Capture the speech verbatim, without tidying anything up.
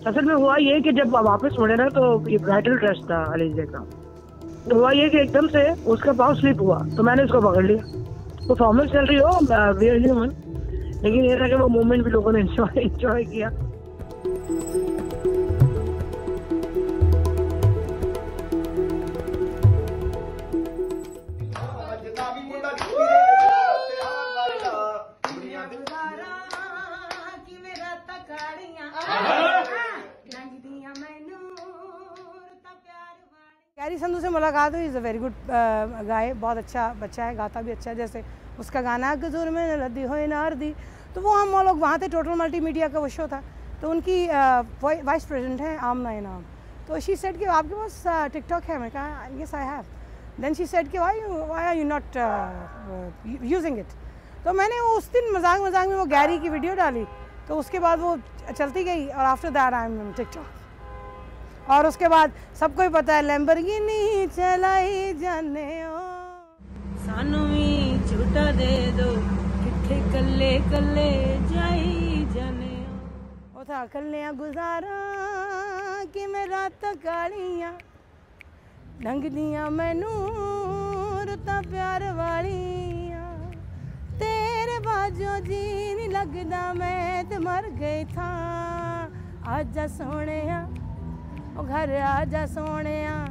असल में हुआ ये कि जब वापस मुड़े ना तो ये ब्राइडल ड्रेस था अलीजे का, तो हुआ ये कि एकदम से उसका पाँव स्लिप हुआ तो मैंने उसको पकड़ लिया। परफॉर्मेंस चल रही हो वी आर ह्यूमन, लेकिन ये था कि वो मोमेंट भी लोगों ने एंजॉय एंजॉय किया। कैरी संधू से मुलाकात हुई। Is a very good guy, बहुत अच्छा बच्चा है, गाता भी अच्छा है। जैसे उसका गाना गजूर में लद्दी हो नार दी, तो वो हम लोग वहाँ थे, टोटल मल्टीमीडिया का वो शो था, तो उनकी वाइस प्रेसिडेंट है आमना इनाम। तो शी सेड कि आपके पास टिकटॉक है? मैं कहा yes I have. Then she said कि why why are you not using it. तो मैंने वो उस दिन मजाक मजाक में वो गैरी की वीडियो डाली, तो उसके बाद वो चलती गई और after that I am TikTok. और उसके बाद सबको ही पता है लैम्बोर्गिनी चलाई जाने ओ, सानू भी झूठा दे दो, किथे कल्ले कल्ले जाई जाने ओ। था कल्लियां गुजारा कि मैं रात कालियां ढंगदियां मैनू रुतां प्यार वालियां, तेरे बाजों जी नहीं लगदा मैं ते मर गई था। आजा सोने ओ घर आजा सोने।